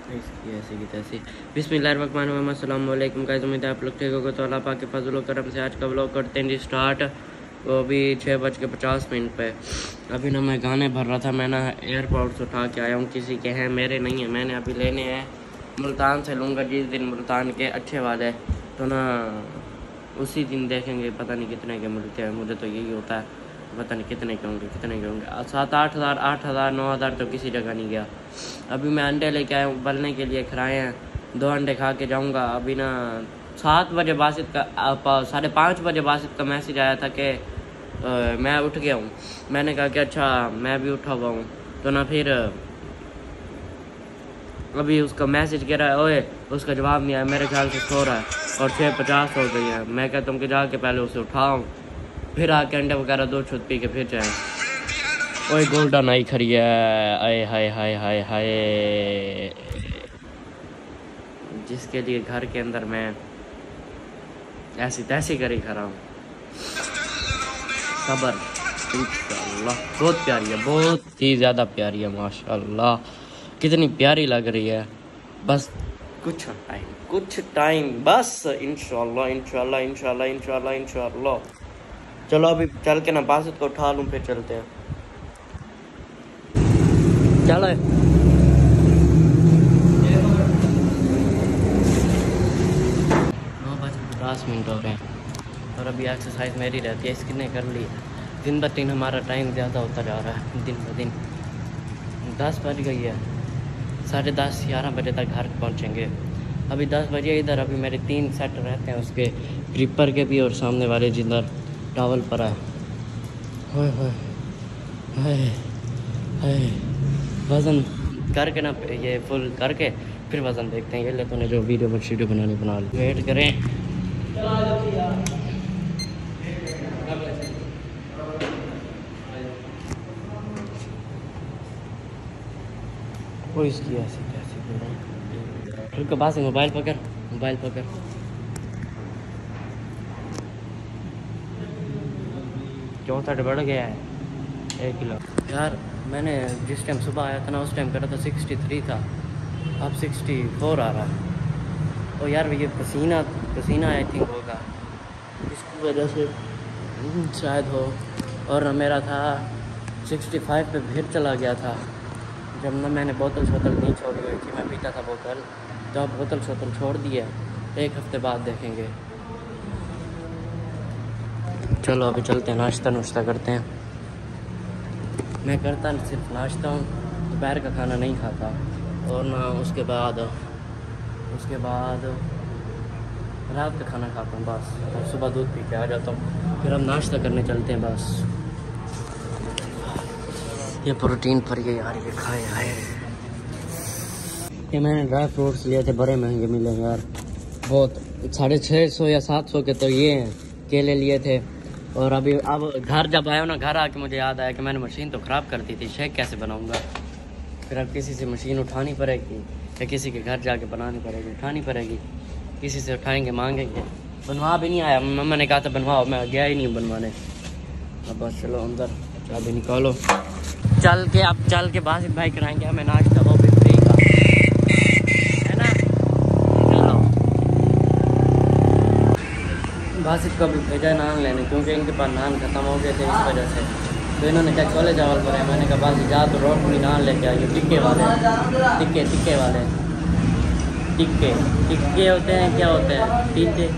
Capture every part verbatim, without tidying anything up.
इसकी ऐसी की तैसी। बिस्मिल्लाहिर्रहमानिर्रहीम, अस्सलाम वालेकुम गाइस, उम्मीद है आप लोग ठीक होगा। तो अल्लाह पाक के फजल करम से आज का व्लॉग करते हैं जी स्टार्ट। वो अभी छः बज के पचास मिनट पे। अभी ना मैं गाने भर रहा था, मैं ना एयरपोर्ट से उठा के आया हूँ, किसी के हैं मेरे नहीं हैं। मैंने अभी लेने हैं मुल्तान से लूँगा, जिस दिन मुल्तान के अच्छे वाले तो ना उसी दिन देखेंगे, पता नहीं कितने के मिलते हैं। मुझे तो यही होता है, पता नहीं कितने के होंगे कितने के होंगे सात आठ हज़ार आठ हज़ार नौ हज़ार तो किसी जगह नहीं गया। अभी मैं अंडे लेके आया हूँ उबलने के लिए, खराए हैं, दो अंडे खा के जाऊँगा। अभी ना सात बजे बासित का साढ़े पाँच बजे बासित का मैसेज आया था कि मैं उठ गया हूँ। मैंने कहा कि अच्छा मैं भी उठा हुआ हूँ। तो ना फिर अभी उसका मैसेज कह रहा है, ओए उसका जवाब नहीं आया, मेरे ख्याल से सो रहा है और छः पचास हो गई है। मैं कहता हूँ कि जाके पहले उसे उठाऊँ, फिर आके अंडे वगैरह दो छुट पी के फिर जाए। ओए गोल्डन आई खड़ी है, आए हाय हाय हाय हाय, जिसके लिए घर के अंदर मैं ऐसी तैसी करी खड़ा हूँ। सबर इंशाअल्लाह। बहुत प्यारी है, बहुत ही ज़्यादा प्यारी है माशाअल्लाह, कितनी प्यारी लग रही है। बस कुछ टाइम कुछ टाइम बस, इंशाअल्लाह इंशाअल्लाह इंशाअल्लाह इंशाअल्लाह इंशाअल्लाह। चलो अभी चल के ना बासित को उठा लूँ, फिर चलते हैं। चलो नौ बज के पचास मिनट हो रहे हैं और अभी एक्सरसाइज मेरी रहती है, इसने कर ली है। दिन ब दिन हमारा टाइम ज़्यादा होता जा रहा है, दिन ब दिन। दस बज गई है, साढ़े दस ग्यारह बजे तक घर पहुंचेंगे। अभी दस बजे इधर अभी मेरे तीन सेट रहते हैं, उसके ग्रिपर के भी और सामने वाले जिधर टावल पर है। हाय हाय हाय हाय, वज़न करके ना ये फुल करके फिर वज़न देखते हैं। ये ले तूने जो वीडियो पर वीडियो बनानी बना ली, वेट करें। कोई इसकी ऐसी कैसी फिर के पास मोबाइल पकड़, मोबाइल पकड़। चौंसठ बढ़ गया है एक किलो। यार मैंने जिस टाइम सुबह आया था ना, उस टाइम करा था सिक्सटी थ्री था, अब सिक्सटी फोर आ रहा है। और यार ये पसीना पसीना आई थिंक होगा, इसकी वजह से शायद हो। और मेरा था सिक्सटी फाइव पे फिर चला गया था जब ना मैंने बोतल शोतल नहीं छोड़ी हुई थी। मैं पीता था बोतल, तो अब बोतल शोतल छोड़ दी है। एक हफ्ते बाद देखेंगे। चलो अभी चलते हैं, नाश्ता नुश्ता करते हैं। मैं करता सिर्फ नाश्ता हूँ, दोपहर का खाना नहीं खाता। और ना उसके बाद उसके बाद रात का खाना खाता हूँ बस, और सुबह दूध पी के आ जाता हूँ। फिर हम नाश्ता करने चलते हैं बस। ये प्रोटीन पर ये यार ये खाए आए। ये मैंने ड्राई फ्रूट्स लिए थे, बड़े महंगे मिले यार, बहुत साढ़े छः सौ या सात सौ के तो ये हैं। केले लिए थे। और अभी अब घर जब आया ना, घर आके मुझे याद आया कि मैंने मशीन तो ख़राब कर दी थी, शेक कैसे बनाऊंगा। फिर अब किसी से मशीन उठानी पड़ेगी या किसी के घर जाके बनानी पड़ेगी, उठानी पड़ेगी। किसी से उठाएंगे, मांगेंगे। बनवा भी नहीं आया, मम्मा ने कहा था बनवाओ, मैं गया ही नहीं बनवाने। अब बस चलो अंदर, चाबी निकालो, चल के अब चल के बासित भाई कराएंगे हमें नाश्ता, वो भी फ्री का है ना। चलो बासित को भी भेजा नान लेने, क्योंकि इनके पास नान खत्म हो गए थे इस वजह से। तो इन्होंने क्या छोले चावल पर है। मैंने कहा बासित जा तो रोटी नान लेके आइए, टिक्के वाले, टिक्के टिक्के वाले टिक्के टिक्के होते हैं, क्या होते हैं टिक्के,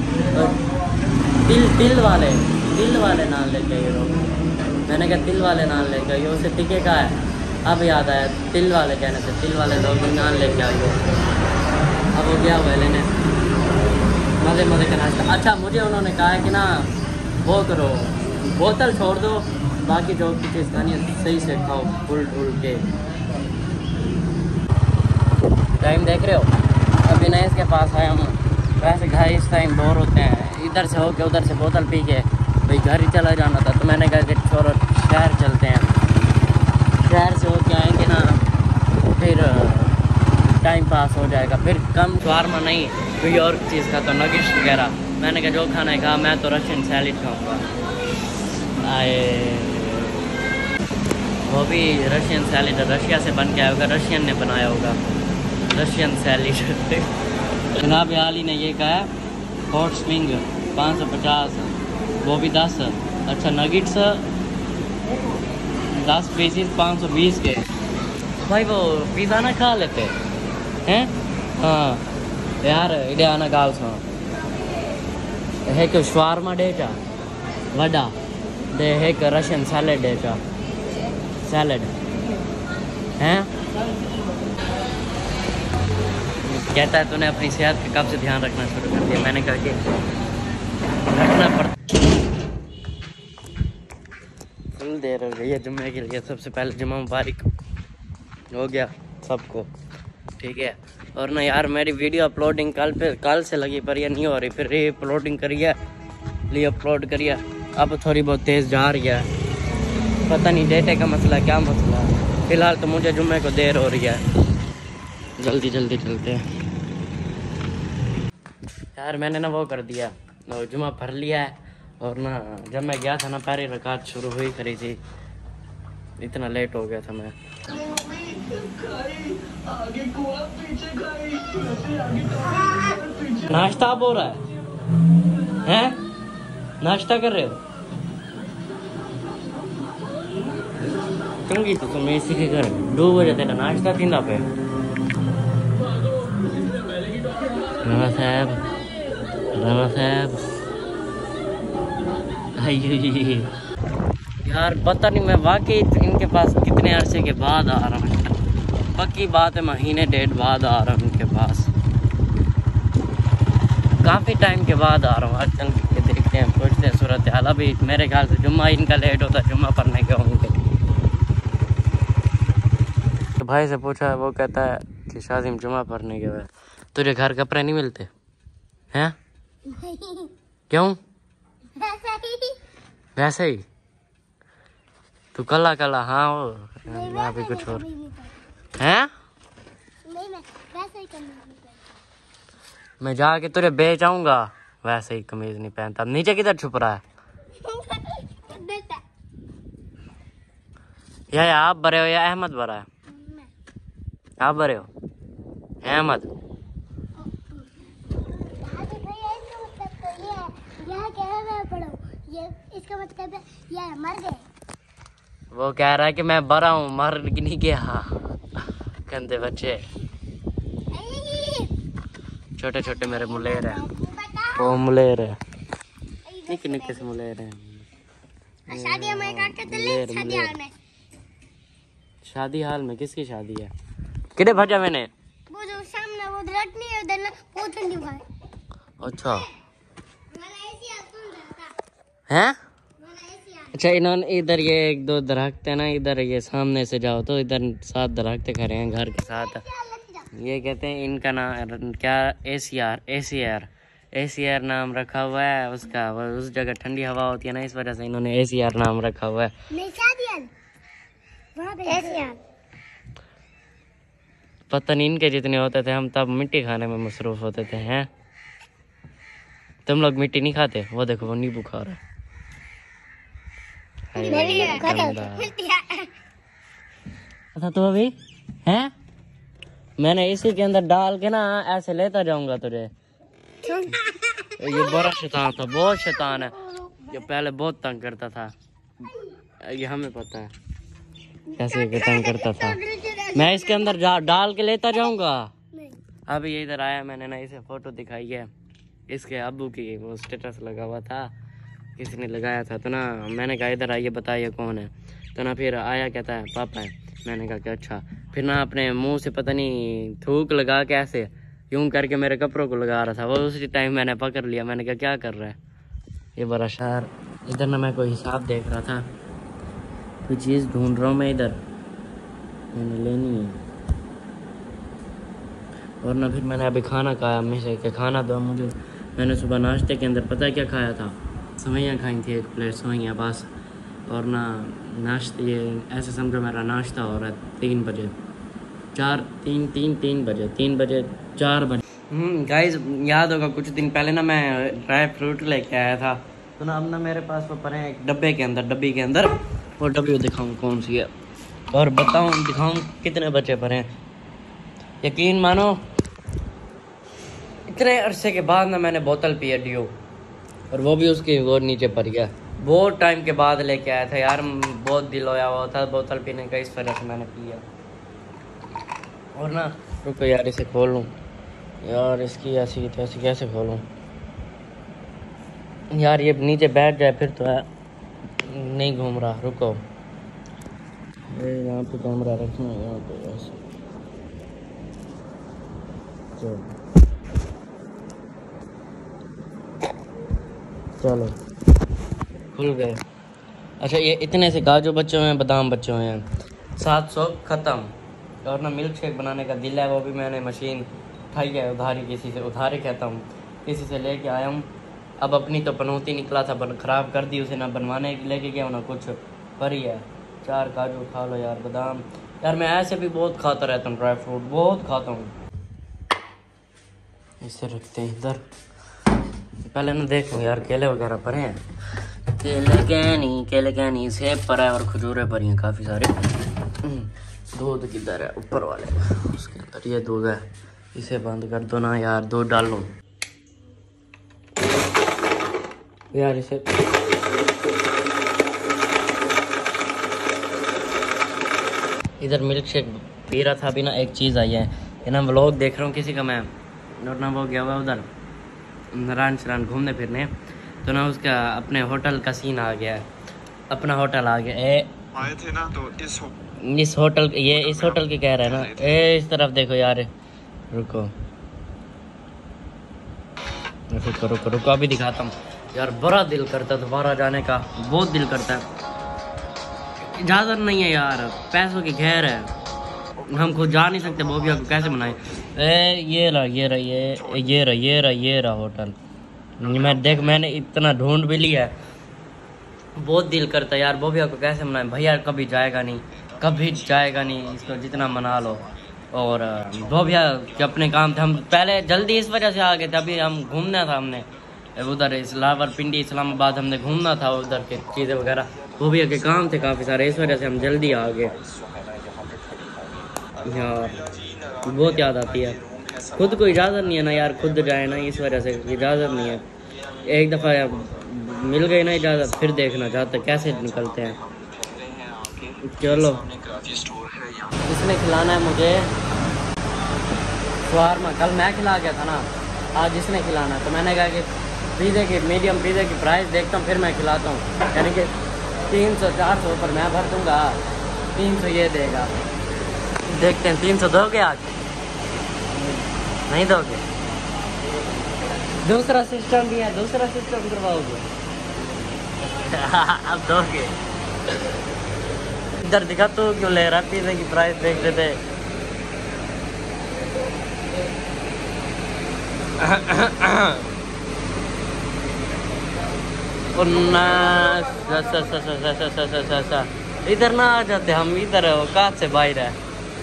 तिल तिल वाले तिल वाले नान लेके आइए रोटी। मैंने कहा तिल वाले नान लेके आइए, उससे टिक्के का है। अब याद आया तिल वाले कहने से, तिल वाले लोग भी नान लेके आइए। अब वो गया हुआ लेने, मज़े मज़े का नाश्ता। अच्छा मुझे उन्होंने कहा है कि ना वो करो, बोतल छोड़ दो, बाकी जो की चीज़ खानी है सही से खाओ, फुल ढूल के। टाइम देख रहे हो, अभी नए इसके पास आए हम। वैसे घर इस टाइम बोर होते हैं, इधर से होके उधर से बोतल पी के भाई घर ही चला जाना था। तो मैंने कहा कि छोड़ो शहर चलते हैं, शहर से होके आएंगे ना, फिर टाइम पास हो जाएगा। फिर कम शावरमा नहीं, कोई और चीज़ का तो नगिश वगैरह। मैंने कहा जो खाना है खा, मैं तो रशियन सैलेड खाऊंगा। आए वो भी रशियन सैलेड रशिया से बन के आया होगा, रशियन ने बनाया होगा। Russian salad. जनाब हाल ही ने ये कहा हॉट स्प्रिंग पाँच सौ पचास, वो भी दस। अच्छा नगिट्स दस पीसीस पाँच सौ बीस के। भाई वो पिज़्ज़ा ना खा लेते हैं? हाँ यार इधे आना गाल सो है कि शवारमा डेचा वड़ा दे है कि रशियन सैलेड डेचा सैलेड हैं। कहता है तूने अपनी सेहत का कब से ध्यान रखना शुरू कर दिया? मैंने कहा कि रखना पड़ता। फुल देर हो गई है जुम्मे के लिए। सबसे पहले जुम्मा मुबारक हो गया सबको, ठीक है। और ना यार मेरी वीडियो अपलोडिंग कल पे कल से लगी पर ये नहीं हो रही, फिर री अपलोडिंग करिए री अपलोड करिए, अब थोड़ी बहुत तेज़ जा रही है। पता नहीं डेटे का मसला क्या मसला है। फ़िलहाल तो मुझे जुम्मे को देर हो रही है, जल्दी जल्दी चलते हैं यार। मैंने ना वो कर दिया, जुम्मा भर लिया है। और ना जब मैं गया था ना पहली रकात शुरू हुई करी थी, इतना लेट हो गया था मैं। नाश्ता आप हो रहा है हैं? नाश्ता कर रहे हो क्योंकि तो तुम इसी के घर दो बजे तेरा नाश्ता तीन पे। राणा साहब राणा साहब यार पता नहीं मैं वाकई इनके पास कितने अरसे के बाद आ रहा हूँ। पक्की बात है महीने डेढ़ बाद आ रहा हूँ इनके पास, काफ़ी टाइम के बाद आ रहा हूँ। आजकल के देखते हैं पूछते हैं सूरत हाल। अभी मेरे ख्याल से जुम्मा इनका लेट होता है, जुम्मा पढ़ने के होंगे। तो भाई से पूछा, वो कहता है कि शाजिम जुम्मा पढ़ने के बाद तुझे घर कपड़े नहीं मिलते हैं? क्यों? वैसे ही तू कला कला। हाँ वो वहाँ भी कुछ और हैं? मैं जाके तुझे बेच आऊंगा। वैसे ही कमीज नहीं पहनता। अब नीचे किधर छुप रहा है? या, या आप भरे हो या अहमद भरा है? आप भरे हो अहमद? इसका मतलब है ये मर गए। वो कह रहा है कि मैं भरा हूँ, मर नहीं गया। गंदे बच्चे, छोटे छोटे मेरे मुलेर है। वो मुलेर है, निके निके से मुलेर है। शादी में मुलेर, शादी हाल में शादी हाल में किसकी शादी है? किधर भजा मैंने? वो जो सामने वो दरख्त नहीं है उधर ना, वो ठंडी भाई। अच्छा हैं? अच्छा इन्होंने इधर ये एक दो दरख्त है ना, इधर ये सामने से जाओ तो इधर सात दरख्त खड़े हैं घर के साथ। ये कहते हैं इनका नाम क्या? A C R A C R A C R नाम रखा हुआ है उसका। वो उस जगह ठंडी हवा होती है ना, इस वजह से इन्होंने ए सी आर नाम रखा हुआ है। पता नहीं इनके जितने होते थे, हम तब मिट्टी खाने में मसरूफ होते थे हैं। तुम लोग मिट्टी नहीं खाते? वो देखो वो नींबू खा रहा है। अच्छा तो अभी हैं? मैंने इसी के अंदर डाल के ना ऐसे लेता जाऊंगा तुझे। ये बड़ा शैतान था, बहुत शैतान है। ये पहले बहुत तंग करता था, ये हमें पता है कैसे तंग करता था। मैं इसके अंदर डाल के लेता जाऊंगा। अभी ये इधर आया, मैंने ना इसे फोटो दिखाई है इसके अब्बू की, वो स्टेटस लगा हुआ था, किसी ने लगाया था। तो ना मैंने कहा इधर आइए बताइए कौन है। तो ना फिर आया, कहता है पापा है। मैंने कहा कि अच्छा। फिर ना अपने मुंह से पता नहीं थूक लगा के ऐसे यूं करके मेरे कपड़ों को लगा रहा था। वो उसी टाइम मैंने पकड़ लिया। मैंने कहा क्या कर रहा है ये बड़ा शहर। इधर ना मैं कोई हिसाब देख रहा था, कोई चीज़ ढूंढ रहा हूँ मैं इधर, मैंने लेनी है। और ना फिर मैंने अभी खाना खाया अम्मी से कि खाना दो मुझे। मैंने सुबह नाश्ते के अंदर पता है क्या खाया था? सवैयाँ खाई थी, एक प्लेट सवैयाँ बस। और ना नाश्ते ये ऐसे समझो मेरा नाश्ता हो रहा है तीन बजे, चार तीन तीन तीन बजे तीन बजे चार बजे। गाइस याद होगा कुछ दिन पहले ना मैं ड्राई फ्रूट लेके आया था। तो ना अब ना मेरे पास वो पड़े हैं एक डब्बे के अंदर, डब्बी के अंदर। वो डब्बी दिखाऊँ कौन सी है और बताऊँ दिखाऊँ कितने बचे पड़े हैं। यकीन मानो इतने अरसे के बाद ना मैंने बोतल पी है डियो, और वो भी उसकी वो नीचे पड़ गया। बहुत टाइम के बाद लेके आया था यार, बहुत दिल होया हुआ था बोतल पीने का, इस वजह से मैंने पिया। और ना रुको यार इसे खोलूँ यार, इसकी ऐसी तैसी कैसे खोलूँ यार, ये नीचे बैठ जाए फिर तो है, नहीं घूम रहा। रुको यहाँ पे कैमरा रखना है, यहाँ पे ऐसे चलो चलो खुल गए। अच्छा ये इतने से काजू बच्चे हुए हैं, बादाम बच्चे हुए हैं, सात सौ ख़त्म। और ना मिल्क शेक बनाने का दिल है, वो भी मैंने मशीन उठाई है उधारी, किसी से उधारी कहता हूँ, किसी से लेके आया हूँ। अब अपनी तो पनौती निकला था, बन ख़राब कर दी उसे, ना बनवाने लेके गया ना कुछ, पर ही है। चार काजू खा लो यार, बादाम यार, मैं ऐसे भी बहुत खाता रहता हूँ, ड्राई फ्रूट बहुत खाता हूँ। इसे रखते हैं इधर, पहले ना देखो यार केले वगैरह पड़े हैं, केले क्या नहीं, केले क्या नहीं, सेब पर है और खजूरें पड़ी हैं काफ़ी सारे। दूध किधर है, ऊपर वाले उसके अंदर ये दूध है, इसे बंद कर दो ना यार, दूध डाल लो यार इसे। इधर मिल्क शेक पी रहा था अभी ना, एक चीज़ आई है, ये ना व्लॉग देख रहा हूँ किसी का मैं, और ना वो गया हुआ उधर नारायण सरान घूमने फिरने, तो ना उसका अपने होटल का सीन आ गया है, अपना होटल आ गया। ए, आए थे ना तो इस इस होटल ये इस होटल के कह रहे हैं ना, ए इस तरफ देखो यार, रुको रुको रुको रुको अभी दिखाता हूँ यार, बड़ा दिल करता है दोबारा जाने का, बहुत दिल करता है, इजाज़त नहीं है यार, पैसों की खैर है, हम खुद जा नहीं सकते, बोबिया को कैसे बनाए। ए ये रहा ये रहा ये ये रहा ये रहा ये रहा होटल, मैं देख मैंने इतना ढूंढ भी लिया है, बहुत दिल करता है यार, बोबिया को कैसे मनाए। भैया कभी जाएगा नहीं, कभी जाएगा नहीं, इसको जितना मना लो। और बोबिया के अपने काम थे, हम पहले जल्दी इस वजह से आ गए थे, अभी हम घूमना था, हमने उधर इस्लावर पिंडी इस्लामाबाद हमने घूमना था, उधर के चीज़ें वगैरह, बोबिया के काम थे काफ़ी सारे, इस वजह से हम जल्दी आ गए यार। बहुत याद आती है, खुद को इजाज़त नहीं है ना यार, खुद जाए ना, इस वजह से इजाज़त नहीं है। एक दफ़ा मिल गई ना इजाज़त, फिर देखना चाहते कैसे निकलते हैं। चलो इसने खिलाना है मुझे शवारमा, कल मैं खिला गया था ना, आज इसने खिलाना, तो मैंने कहा कि पिज़्ज़े की मीडियम पिज़्ज़े की प्राइस देखता हूँ फिर मैं खिलाता हूँ, यानी कि तीन सौ चार सौ पर मैं भर दूँगा, तीन सौ ये देगा, देखते हैं तीन सौ दोगे आज, नहीं दोगे? दूसरा सिस्टम भी है, दूसरा सिस्टम करवाओगे अब दोगे? इधर दिखा तो क्यों ले रहा, पिज़्ज़े की प्राइस देख रहे थे। इधर ना आ जाते हम, इधर औकात से बाहर है।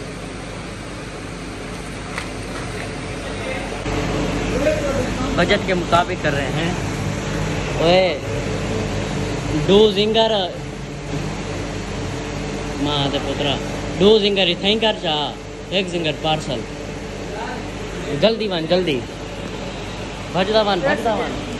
बजट के मुताबिक कर रहे हैं। ओए दो जिंगर माँ दे पुत्रा, दो जिंगर इथाई कर जा, एक जिंगर पार्सल, जल्दी वन जल्दी, भजदा वन भजदा वन।